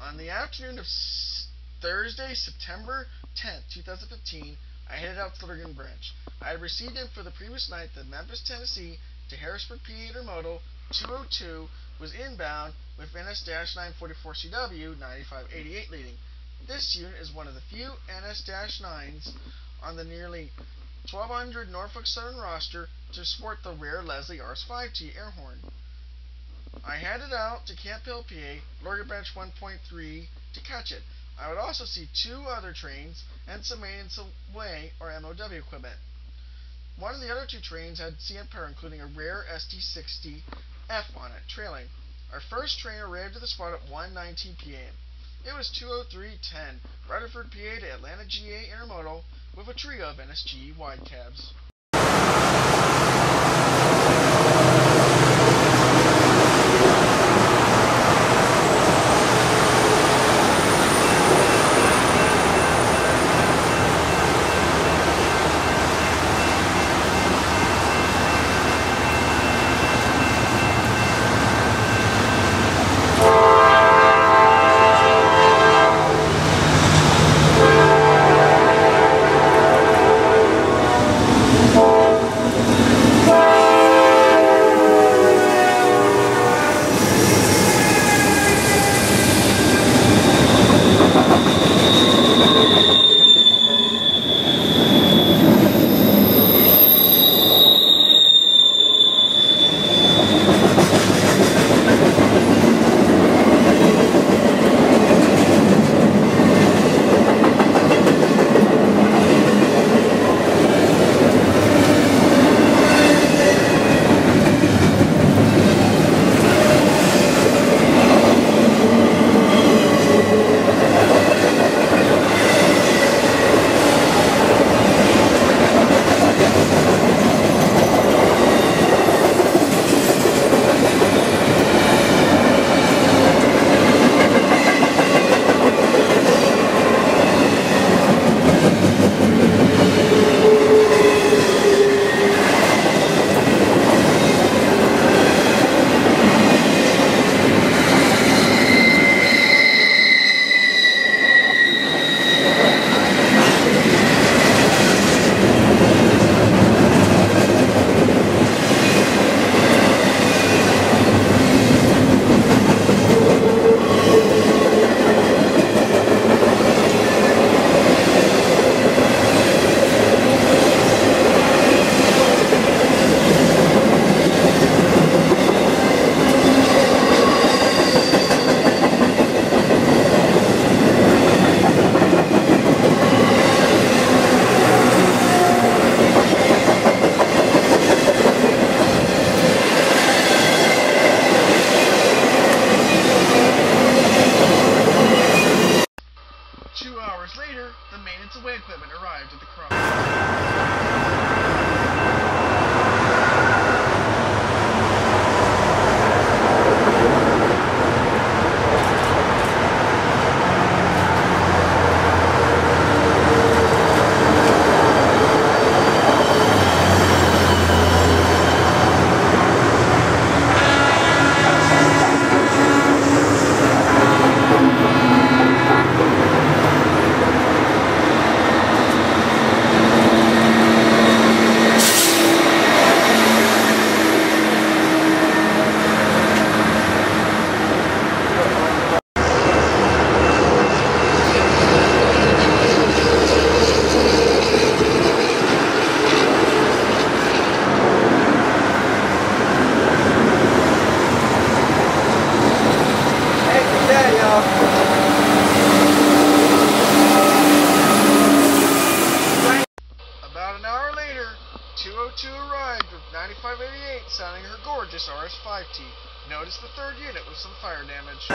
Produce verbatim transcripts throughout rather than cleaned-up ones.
On the afternoon of Thursday, September tenth, two thousand fifteen, I headed out to Logan Branch. I had received info the previous night that Memphis, Tennessee to Harrisburg, P A Intermodal two oh two was inbound with N S nine forty-four C W ninety-five eighty-eight leading. This unit is one of the few N S nines on the nearly twelve hundred Norfolk Southern roster to sport the rare Leslie R S five T air horn. I headed out to Camp Hill, P A, Logan Branch one point three to catch it. I would also see two other trains and some maintenance away or M O W equipment. One of the other two trains had C N power, including a rare S T sixty F on it, trailing. Our first train arrived at the spot at one nineteen p m It was two oh three ten, Rutherford, P A to Atlanta G A Intermodal with a trio of N S G wide cabs. Later, the maintenance away equipment arrived at the crossing. two oh two arrived with ninety-five eighty-eight sounding her gorgeous R S five T. Notice the third unit with some fire damage.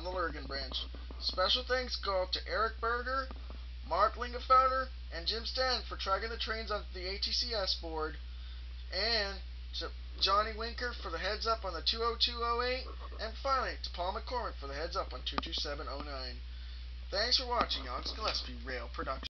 on the Lurgan branch. Special thanks go out to Eric Berger, Mark Lingenfelder, and Jim Stanton for tracking the trains onto the A T C S board, and to Johnny Winker for the heads up on the two oh two oh eight, and finally to Paul McCormick for the heads up on two two seven oh nine. Thanks for watching Young's Gillespie Rail Production.